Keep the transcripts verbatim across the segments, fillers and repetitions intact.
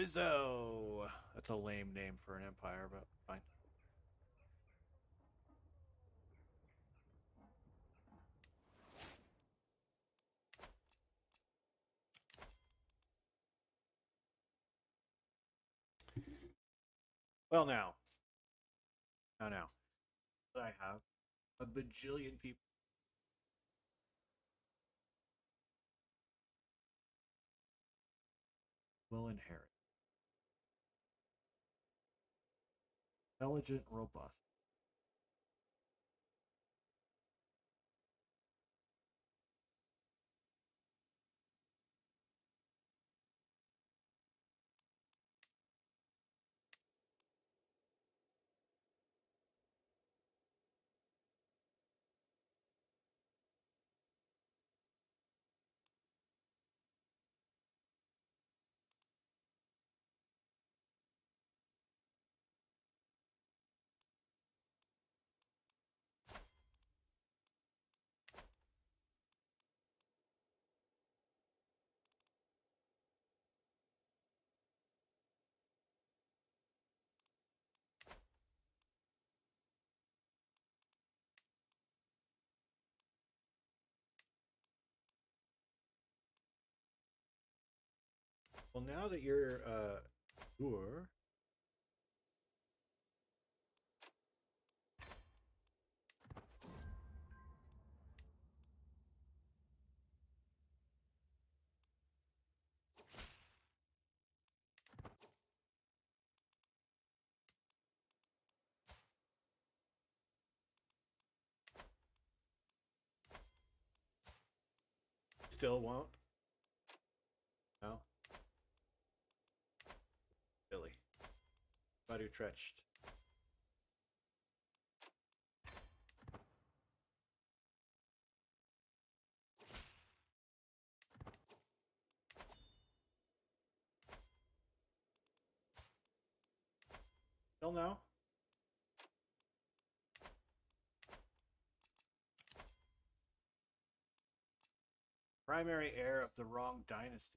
Rizzo. That's a lame name for an empire, but fine. Well, now, now, now, I have a bajillion people. Will inherit. Intelligent, robust. Well, now that you're uh, DeJure, still won't. No. Billy. But Utrecht. Still no. Primary heir of the wrong dynasty.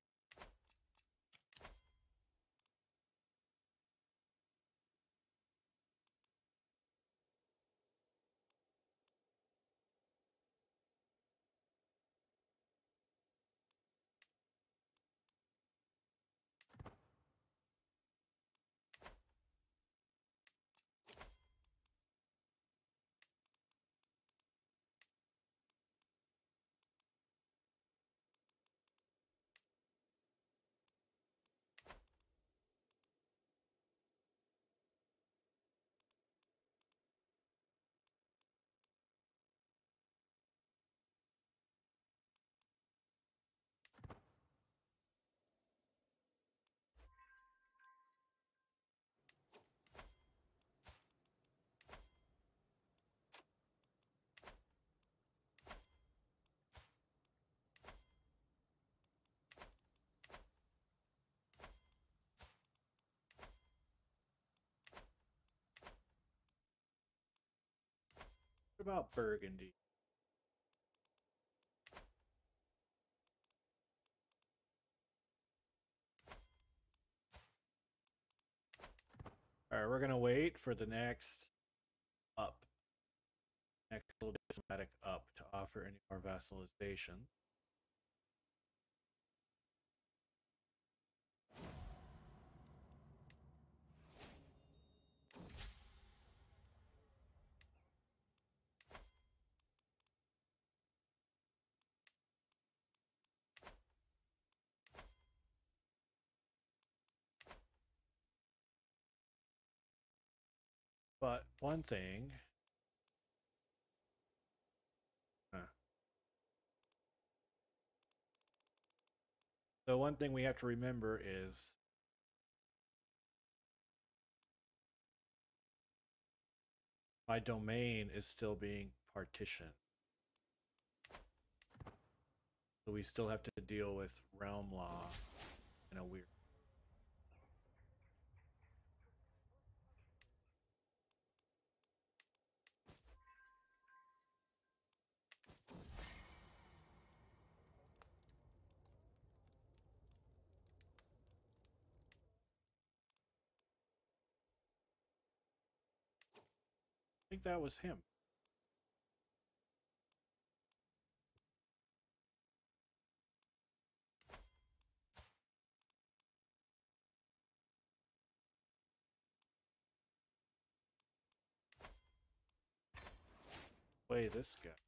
What about Burgundy? All right, we're gonna wait for the next up, next little diplomatic up to offer any more vassalization. But one thing, huh. So one thing we have to remember is my domain is still being partitioned. So we still have to deal with realm law in a weird. think that was him. Play this guy.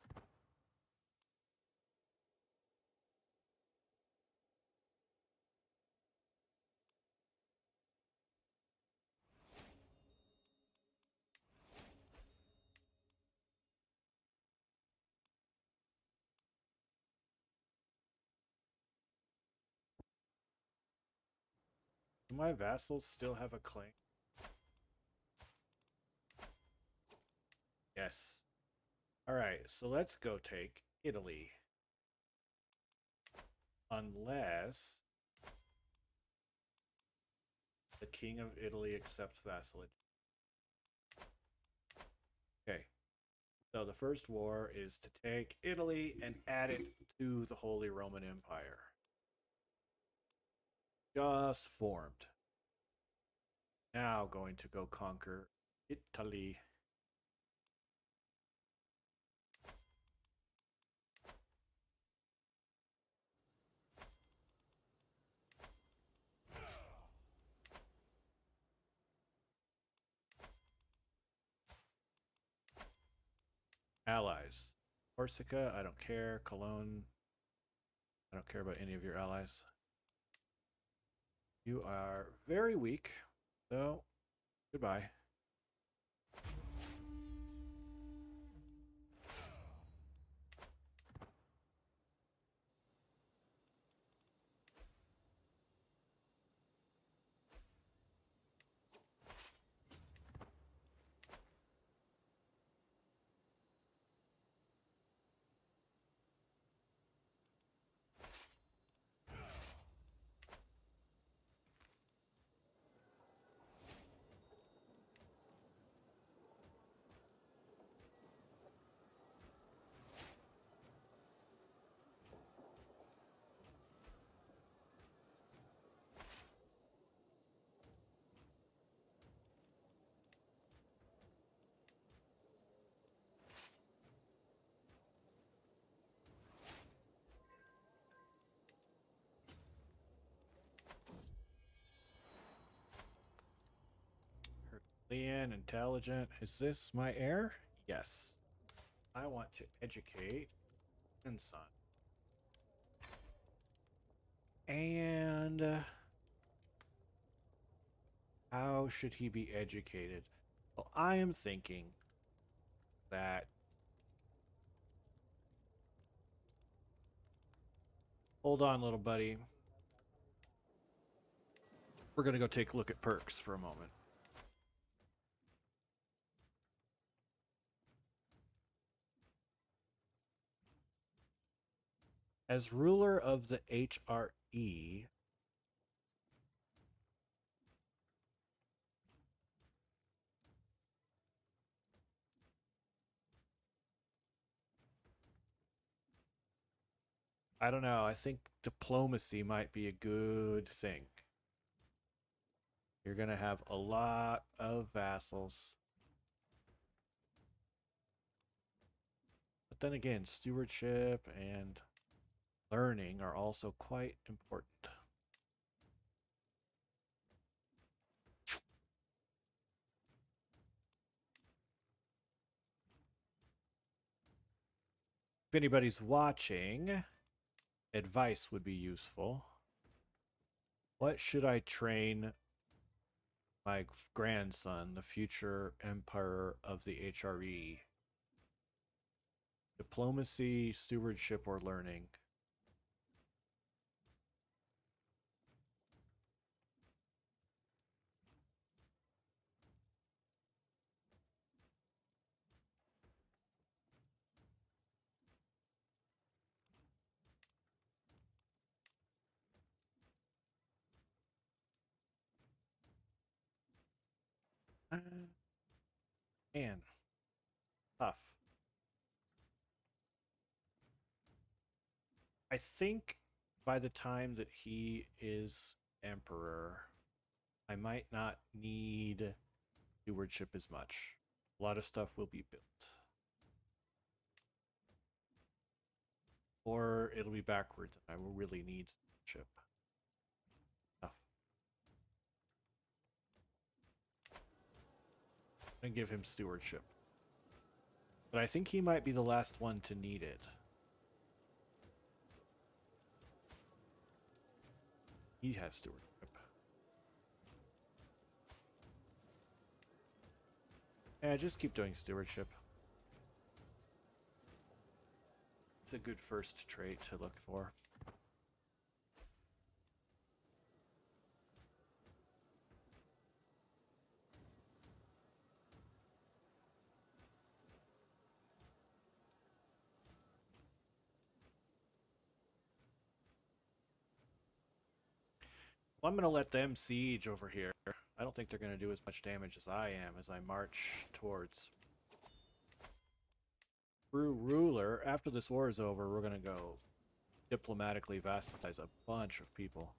Do my vassals still have a claim? Yes. Alright, so let's go take Italy. Unless the King of Italy accepts vassalage. Okay. So the first war is to take Italy and add it to the Holy Roman Empire. Just formed. Now going to go conquer Italy. Allies. Corsica, I don't care. Cologne, I don't care about any of your allies. You are very weak, so goodbye. Herculean, intelligent. Is this my heir? Yes. I want to educate and son. And uh, how should he be educated? Well, I am thinking that hold on, little buddy. We're going to go take a look at perks for a moment. As ruler of the H R E, I don't know. I think diplomacy might be a good thing. You're going to have a lot of vassals. But then again, stewardship and learning are also quite important. If anybody's watching, advice would be useful. What should I train my grandson, the future emperor of the H R E? Diplomacy, stewardship, or learning? Uh, man, tough. I think by the time that he is emperor, I might not need stewardship as much. A lot of stuff will be built. Or it'll be backwards and I will really need ship. Oh. And give him stewardship. But I think he might be the last one to need it. He has stewardship. Yeah, just keep doing stewardship. It's a good first trait to look for. Well, I'm going to let them siege over here. I don't think they're going to do as much damage as I am as I march towards True Ruler. After this war is over, we're going to go diplomatically vassalize a bunch of people.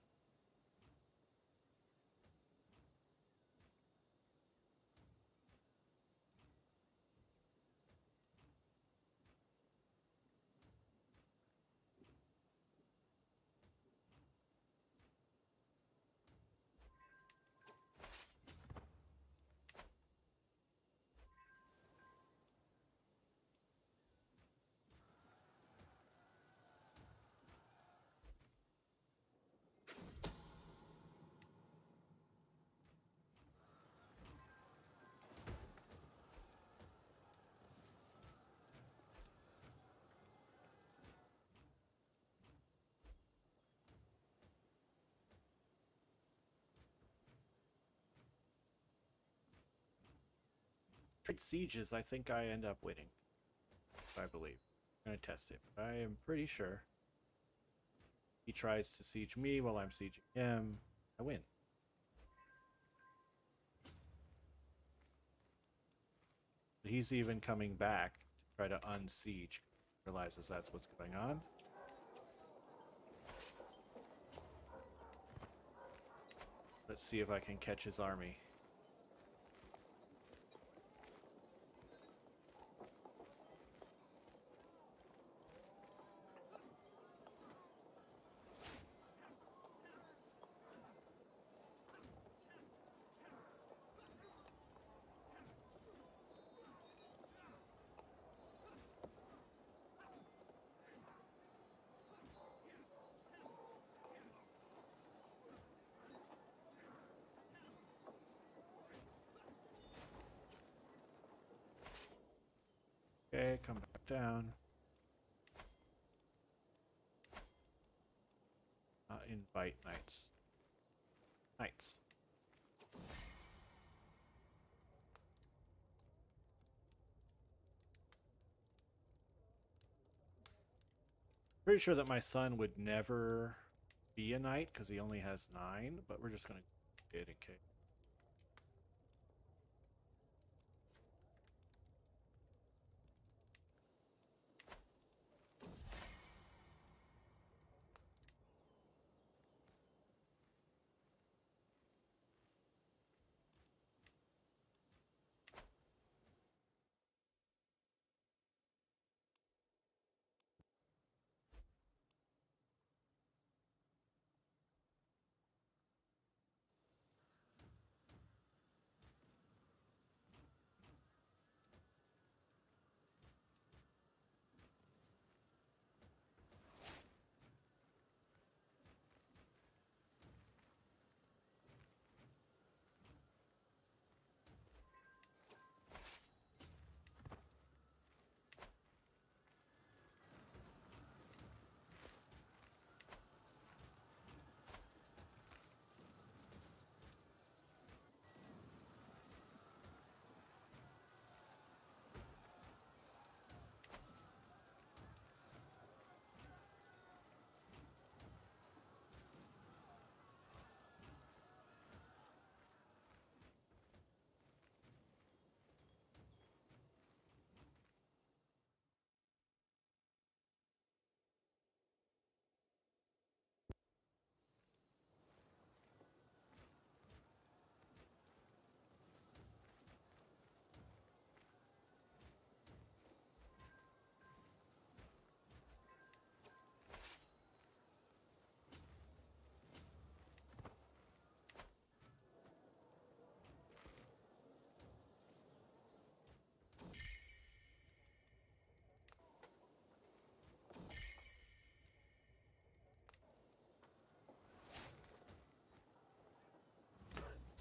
Trade sieges, I think I end up winning. I believe. I'm going to test it. I am pretty sure. He tries to siege me while I'm sieging him. I win. But he's even coming back to try to unsiege. Realizes that's what's going on. Let's see if I can catch his army. Okay, come back down. Uh, invite knights. Knights. Pretty sure that my son would never be a knight because he only has nine, but we're just gonna get it in case.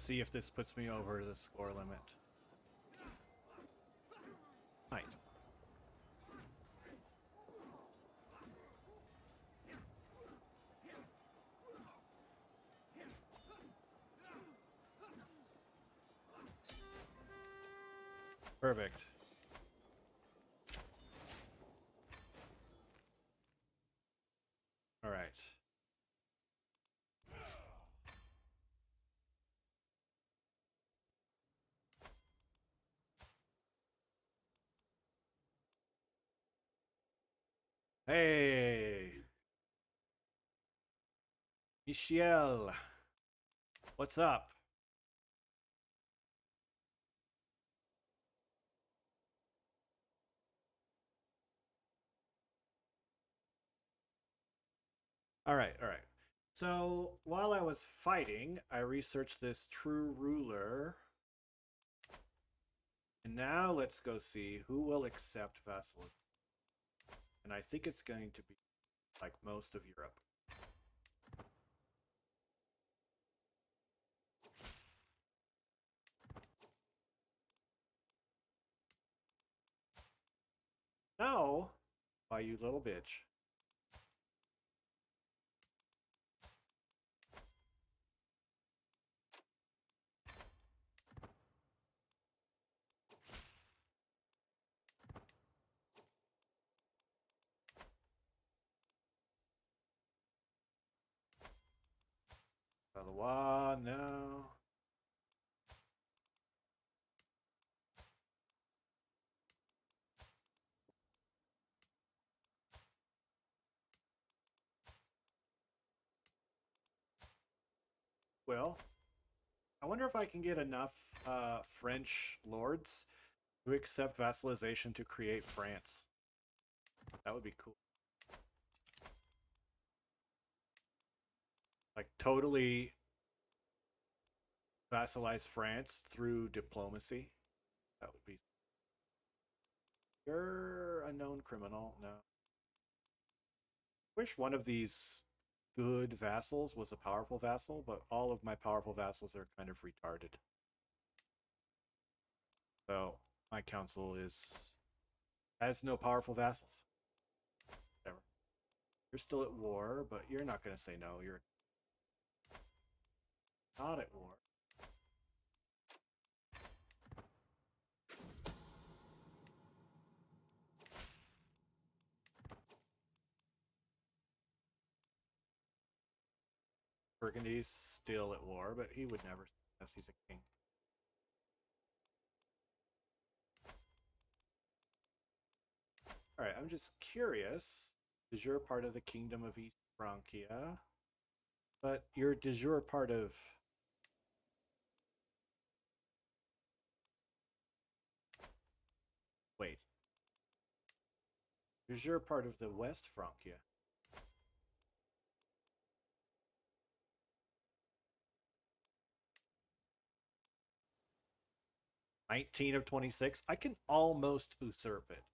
see if this puts me over the score limit. Right. Perfect. All right. Hey, Michelle, what's up? All right, all right. So while I was fighting, I researched this true ruler. And now let's go see who will accept vassalism. And I think it's going to be like most of Europe. No, why, you little bitch. Valois, no. Well, I wonder if I can get enough uh, French lords to accept vassalization to create France. That would be cool. Like, totally vassalize France through diplomacy. That would be... You're a known criminal. No. Wish one of these good vassals was a powerful vassal, but all of my powerful vassals are kind of retarded. So my council is has no powerful vassals. Whatever. You're still at war, but you're not going to say no. You're not at war. Burgundy's still at war, but he would never, unless he's a king. Alright, I'm just curious. DeJure part of the Kingdom of East Francia, but you're DeJure part of... Wait. DeJure part of the West Francia. nineteen of twenty-six. I can almost usurp it.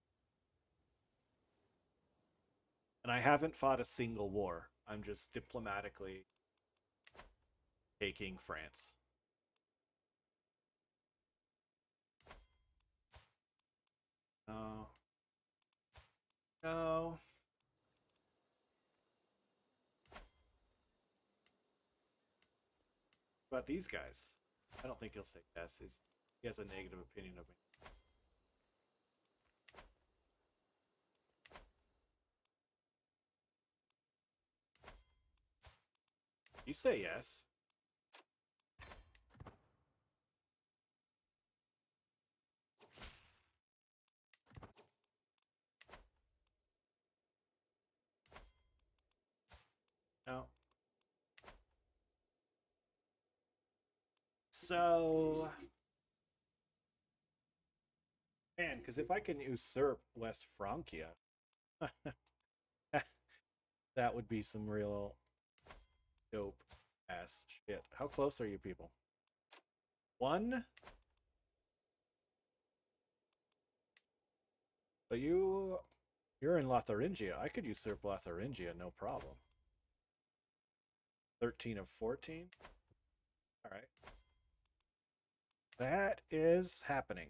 And I haven't fought a single war. I'm just diplomatically taking France. No. No. About these guys? I don't think he'll say yes. He's, he has a negative opinion of me. You say yes. No. So... Man, because if I can usurp West Francia, that would be some real dope ass shit. How close are you people? One? But you... You're in Lotharingia. I could usurp Lotharingia, no problem. thirteen of fourteen? Alright. that is happening.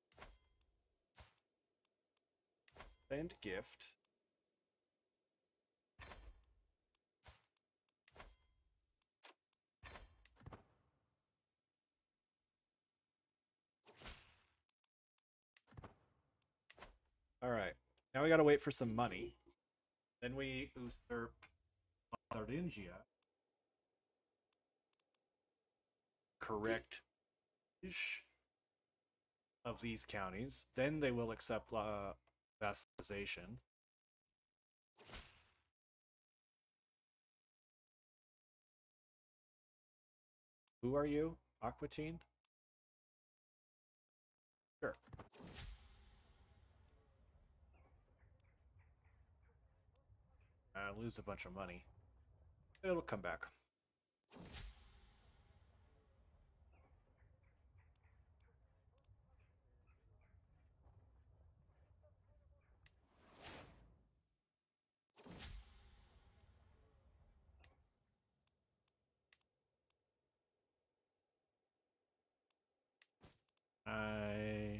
Send gift. All right. Now we got to wait for some money. Then we usurp Lotharingia. Correct of these counties. Then they will accept uh, vassalization. Who are you? Aquatine? Sure. I lose a bunch of money. It'll come back. I...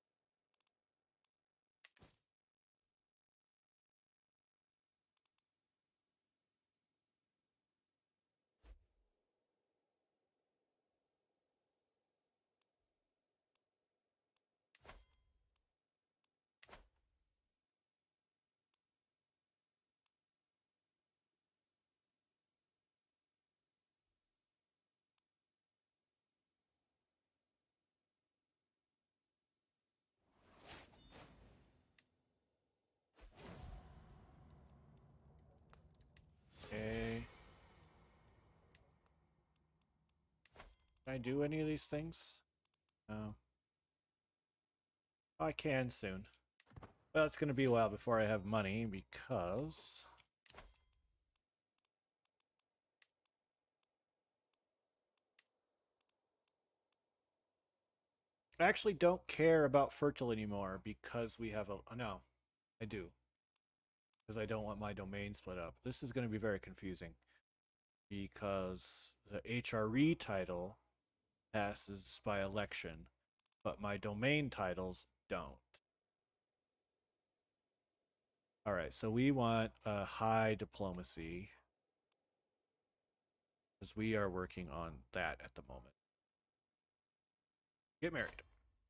Okay. Can I do any of these things? No. I can soon. Well, it's going to be a while before I have money because... I actually don't care about fertile anymore because we have a... No, I do. Because I don't want my domain split up. This is going to be very confusing. Because the H R E title passes by election, but my domain titles don't. Alright, so we want a high diplomacy. Because we are working on that at the moment. Get married.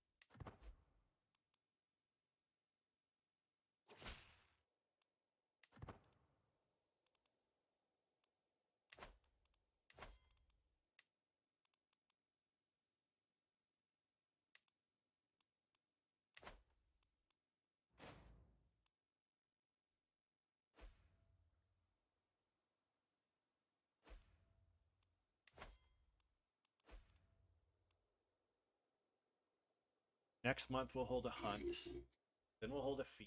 Next month we'll hold a hunt. Then we'll hold a feast.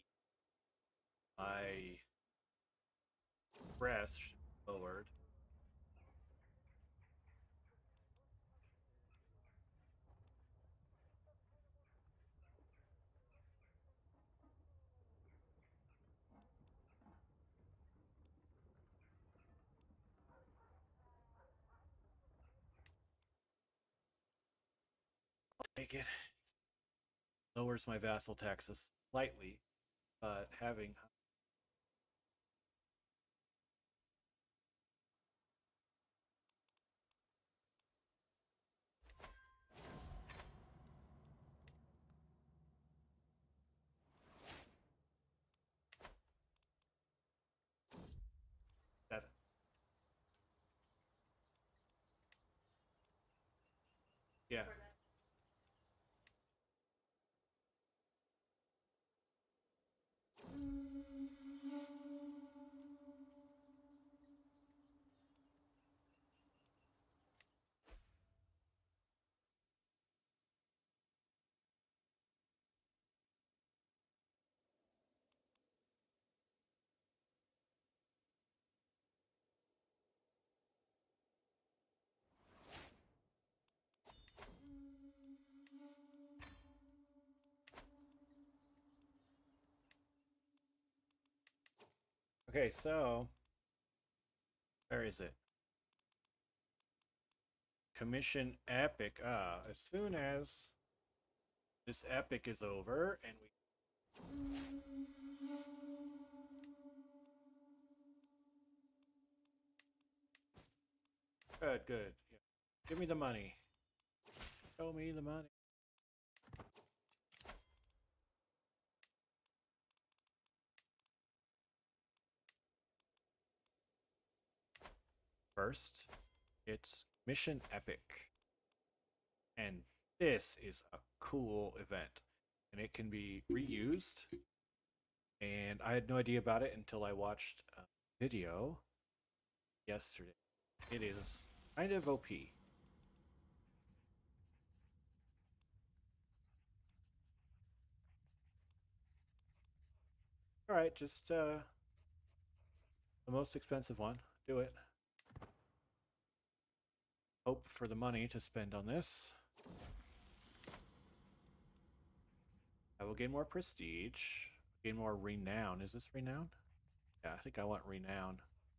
My breast should be lowered. I'll take it. Lowers my vassal taxes slightly, but having seven. Yeah. Okay, so where is it? Commission epic. Ah, as soon as this epic is over and we good, good. Yeah. Give me the money. Show me the money. First, it's Mission Epic. And this is a cool event. And it can be reused. And I had no idea about it until I watched a video yesterday. It is kind of O P. Alright, just uh, the most expensive one. Do it. Hope for the money to spend on this. I will gain more prestige. Gain more renown. Is this renown? Yeah, I think I want renown.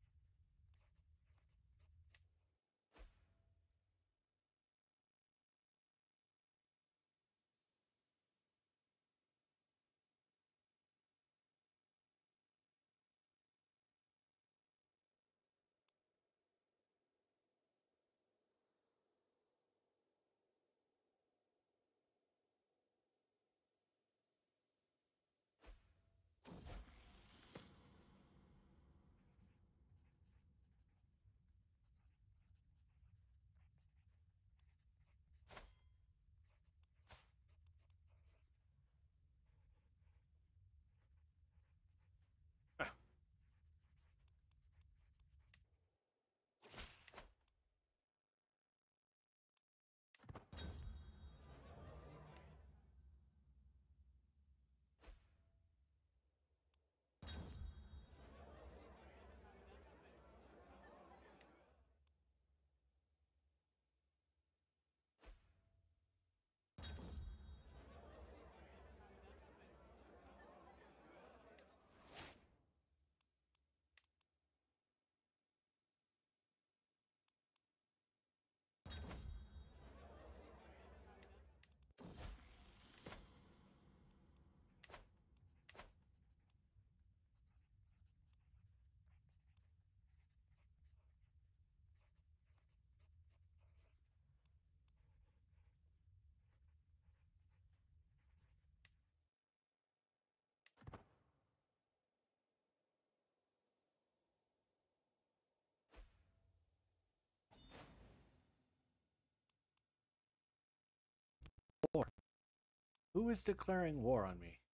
War. Who is declaring war on me?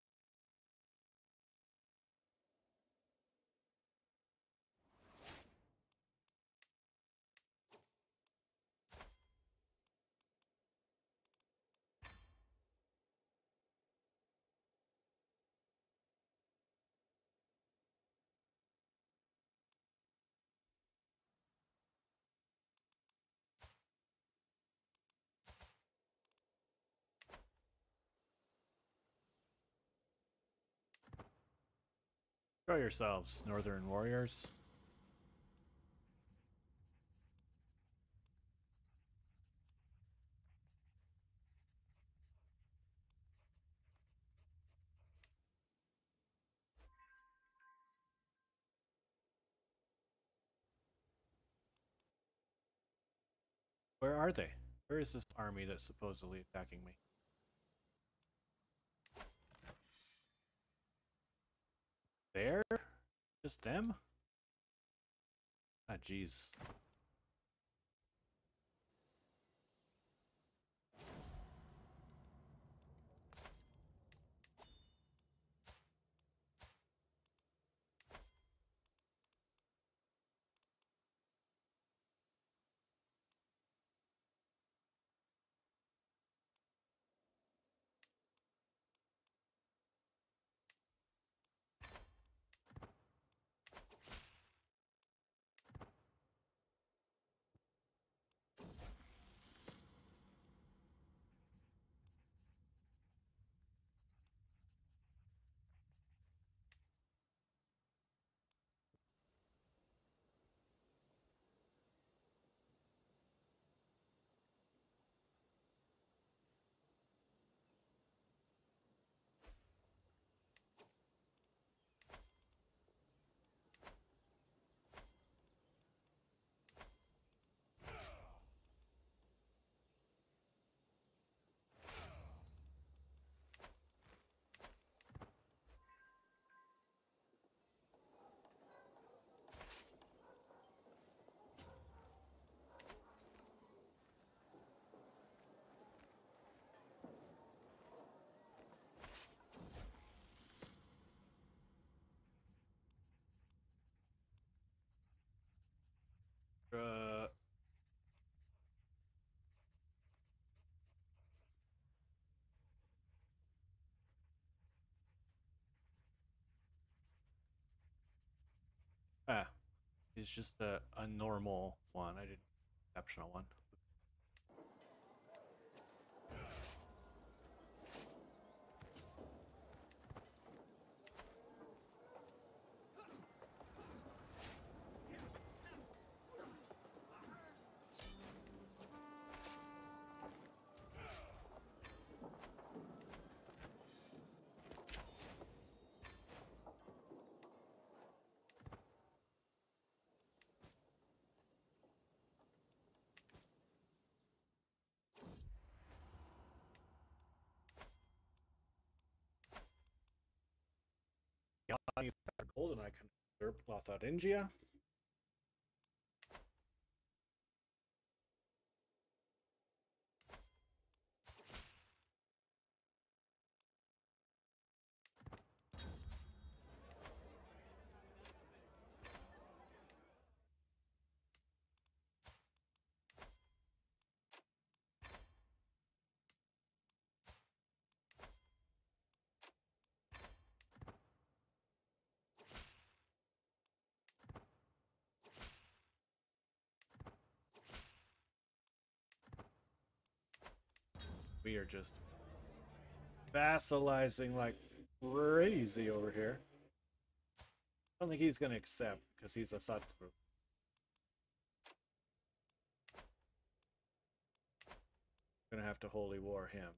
Show yourselves, Northern Warriors. Where are they? Where is this army that's supposedly attacking me? There? Just them? Ah, jeez. He's just a, a normal one. I did exceptional one. Gold, and I can usurp Lotharingia. We are just vassalizing like crazy over here. I don't think he's going to accept because he's a Satru. Gonna have to holy war him.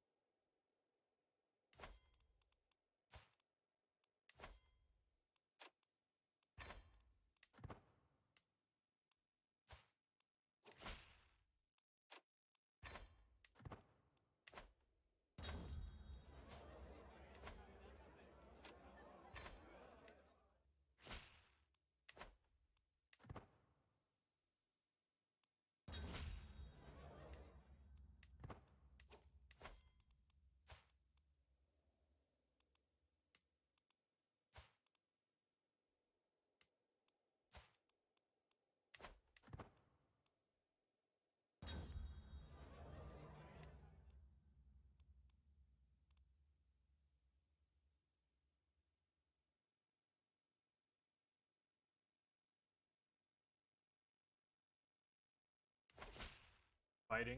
Fighting.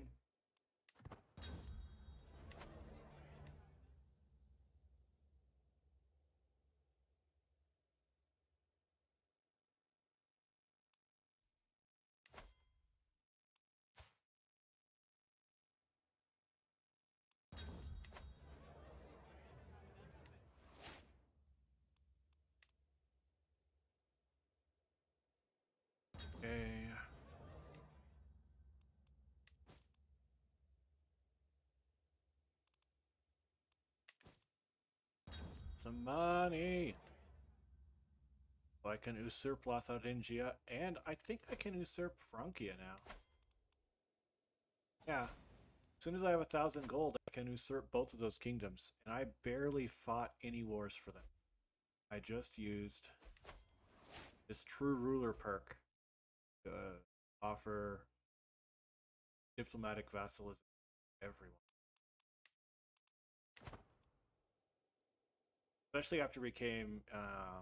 Okay. Some money. So I can usurp Lotharingia, and I think I can usurp Francia now. Yeah. As soon as I have a thousand gold, I can usurp both of those kingdoms, and I barely fought any wars for them. I just used this true ruler perk to offer diplomatic vassalization to everyone. Especially after we became uh,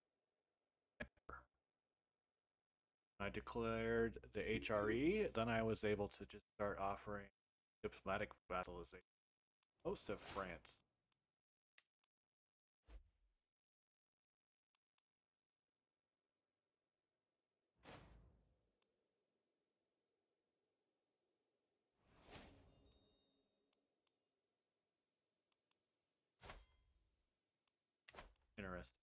I declared the H R E, then I was able to just start offering diplomatic vassalization. Most of France. Interesting.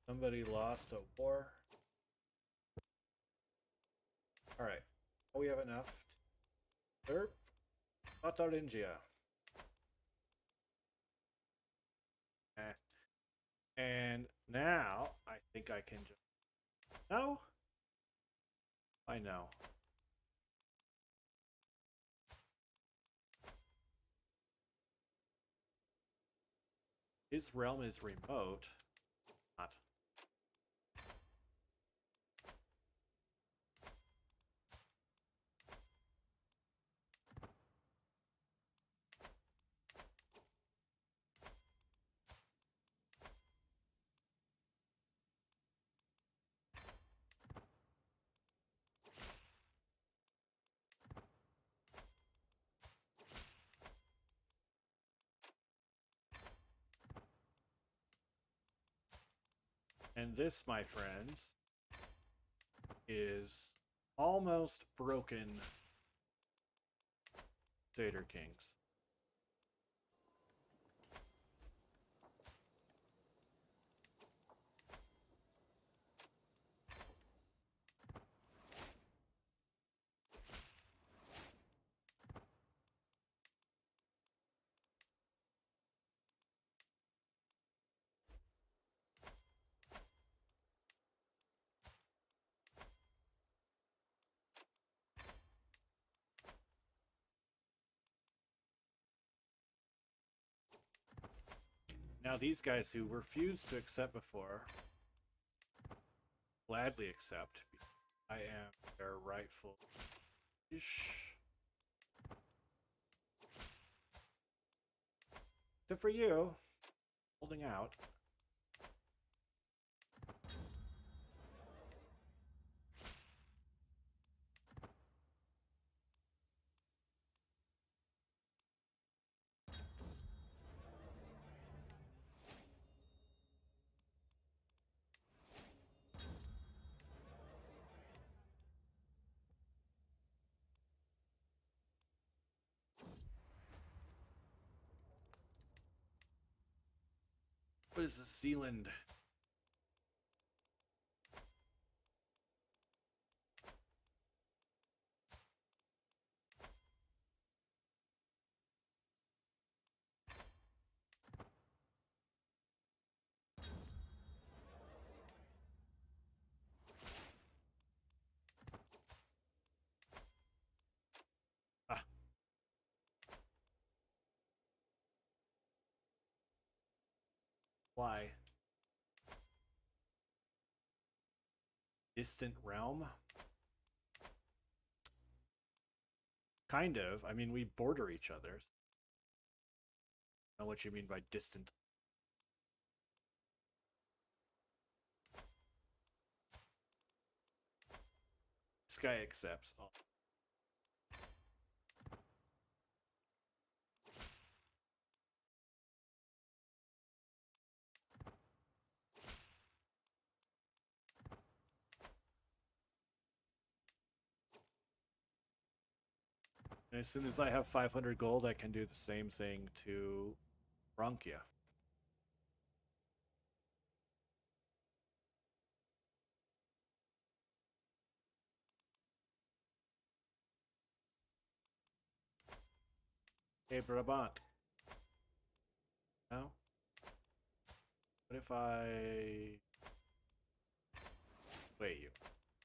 Somebody lost a war. Alright. We have enough. Usurp. Lotharingia. Eh. And now, I think I can just... No? I know. His realm is remote. Not. And this, my friends, is almost broken Crusader Kings. Now these guys who refused to accept before gladly accept. I am their rightful ish. Except for you, holding out. What is the Zealand? Ah. Why? Distant realm? Kind of. I mean, we border each other. I don't know what you mean by distant. This guy accepts. Oh. And as soon as I have five hundred gold, I can do the same thing to Francia. Hey, Brabant. No? What if I... Wait, you.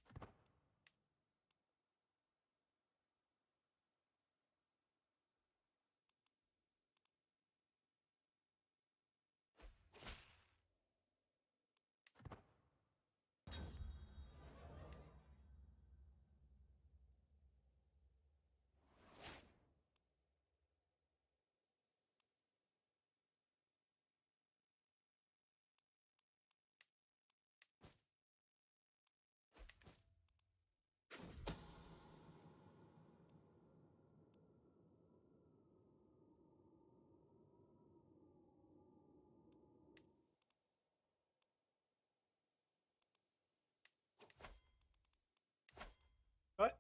What?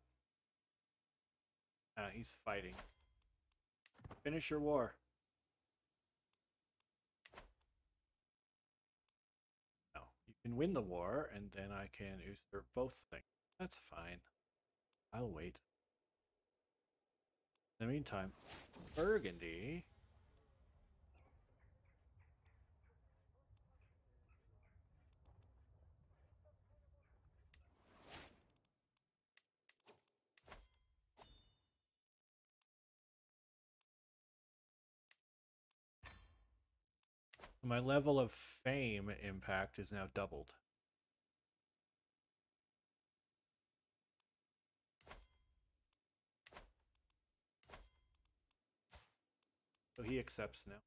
Ah, he's fighting. Finish your war. No, you can win the war, and then I can usurp both things. That's fine. I'll wait. In the meantime, Burgundy. My level of fame impact is now doubled. So he accepts now.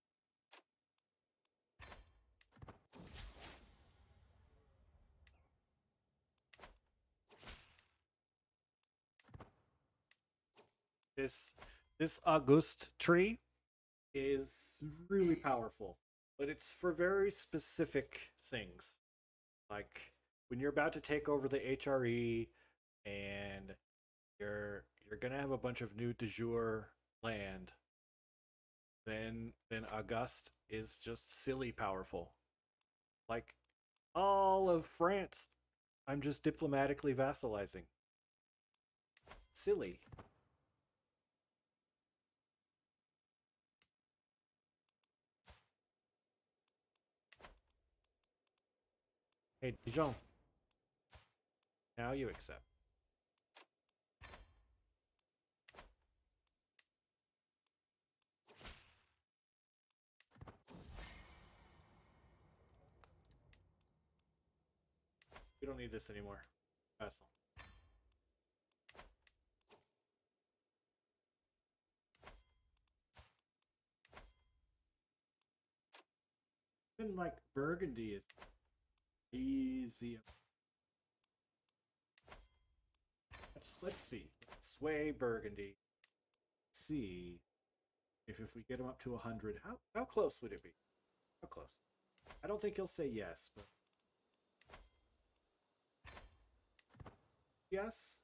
This this August tree is really powerful, but it's for very specific things. Like when you're about to take over the H R E and you're you're gonna have a bunch of new DeJure land, then then August is just silly powerful. Like all of France, I'm just diplomatically vassalizing. Silly. Hey, Dijon, now you accept. We don't need this anymore. Vassal. Even like Burgundy is easy. Let's let's see. Sway Burgundy. Let's see if if we get him up to a hundred, how how close would it be? How close? I don't think he'll say yes, but yes.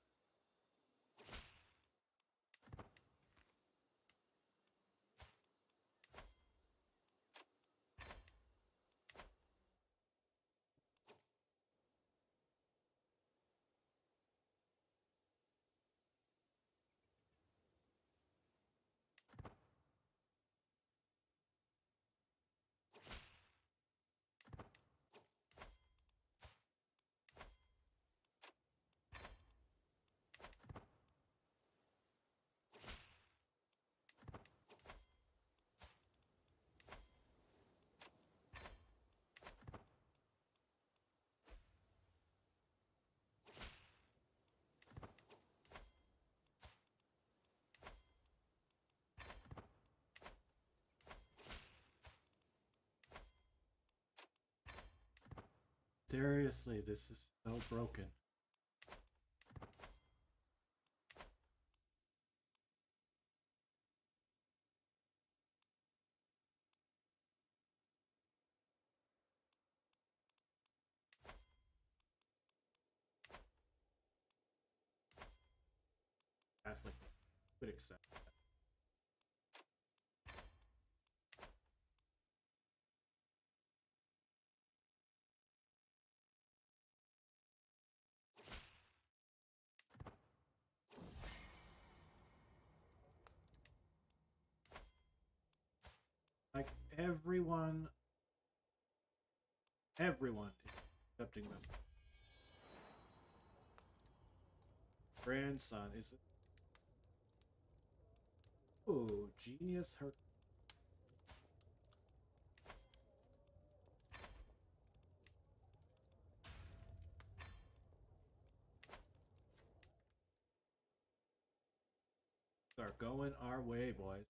Seriously, this is so broken. Catholic could accept that. Like everyone, everyone is accepting them. Grandson is. Oh, genius her. Are going our way, boys.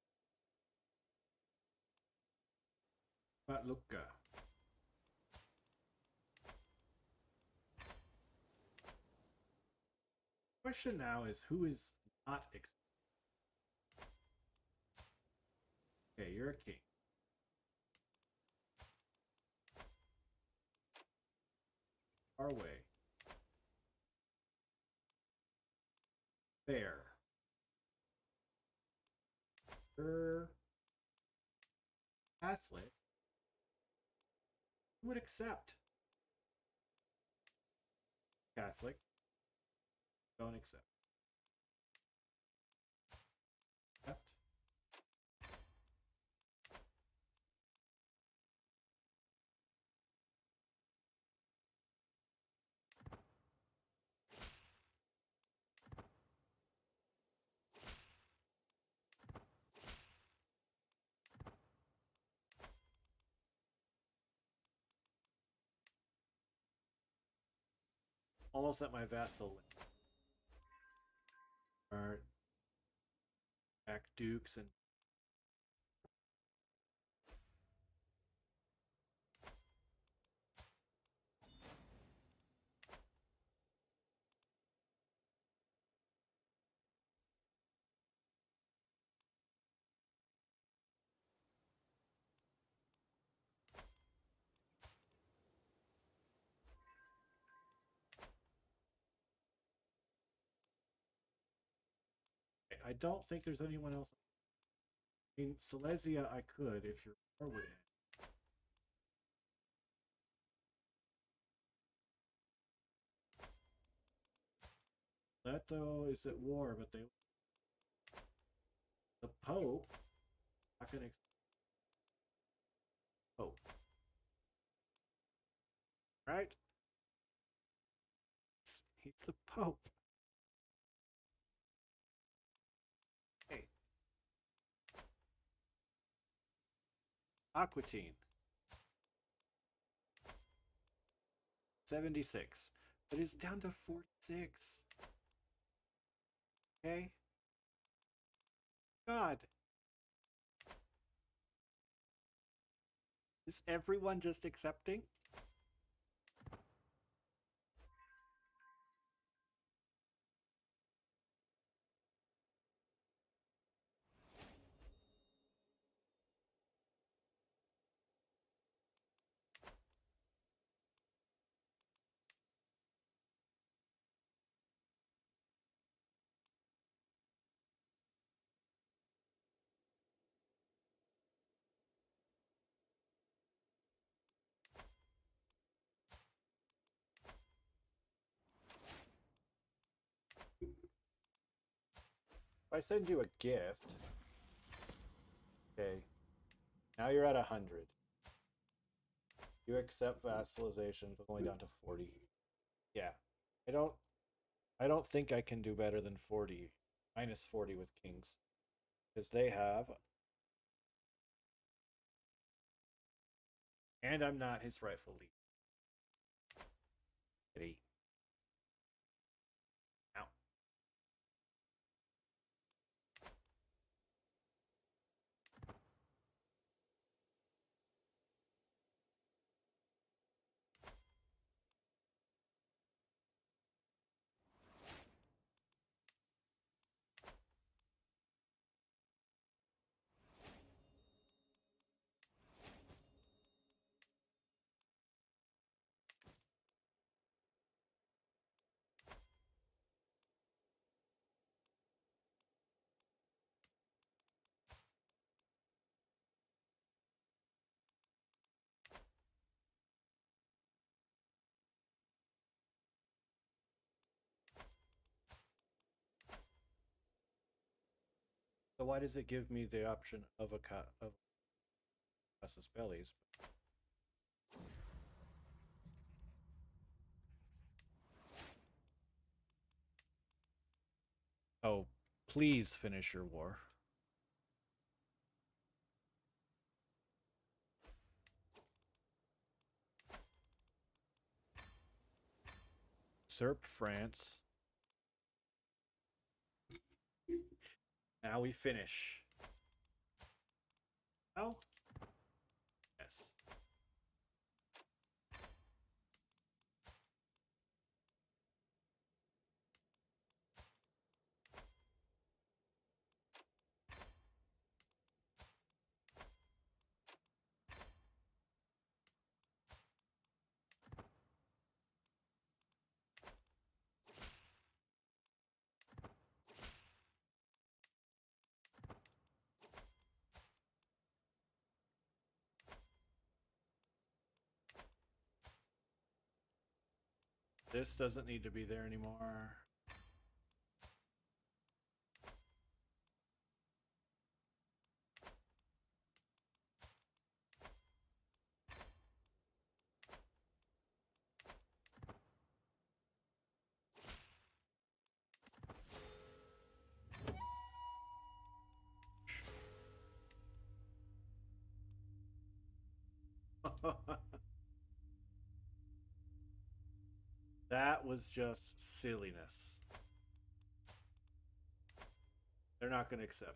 But look, uh, question now is who is not accepting? Okay, you're a king. Our way. Fair. Er, Catholic. Who would accept? Catholic. Don't accept. Accept. Almost at my vassal. Are back dukes and I don't think there's anyone else. I mean, Silesia I could if your war would end. Leto is at war, but they the Pope not gonna Pope. Right? He's the Pope. Hey. Aquatine. seventy-six. But it's down to forty-six. Okay? God. Is everyone just accepting? If I send you a gift, okay, now you're at a hundred. You accept vassalization, but only down to forty. Yeah, I don't, I don't think I can do better than forty, minus forty with kings, because they have, and I'm not his rightful leader. Pity. Ow. So why does it give me the option of a cut of casus bellies? Oh, please finish your war. Usurp France. Now we finish. Oh? Yes. This doesn't need to be there anymore. That was just silliness. They're not going to accept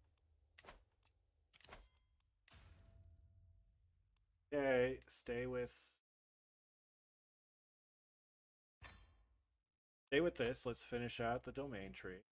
that. Okay, stay with... Stay with this. Let's finish out the domain tree.